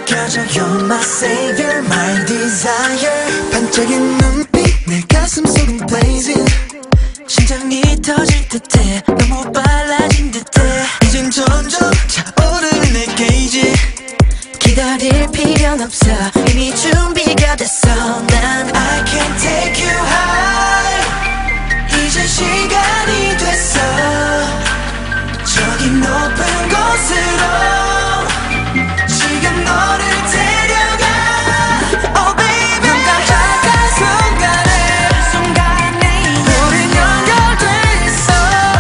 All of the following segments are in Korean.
느껴져. You're my savior, my desire. 반짝이는 눈빛 내 가슴 속은 blazing. 심장이 터질 듯해. 너무 빨라진 듯해. 이젠 점점 차오르는 내 게이지. 기다릴 필요는 없어. 이미 준비가 됐어. 난 I can take you high. 이제 시간이 됐어. 저기 높은 곳으로 지금 너를 데려가. Oh baby. 눈 깜짝한 순간에 우린 연결돼 있어.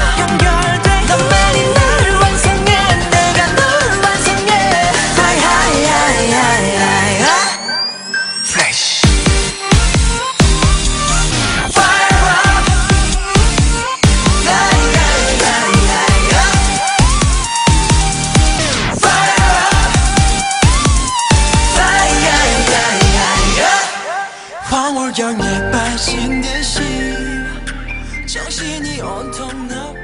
너만이 나를 완성해. 내가 너를 완성해. High high high high high high. Fresh. Fire up. Fire up. 황홀경에 빠진 듯이 정신이 온통 너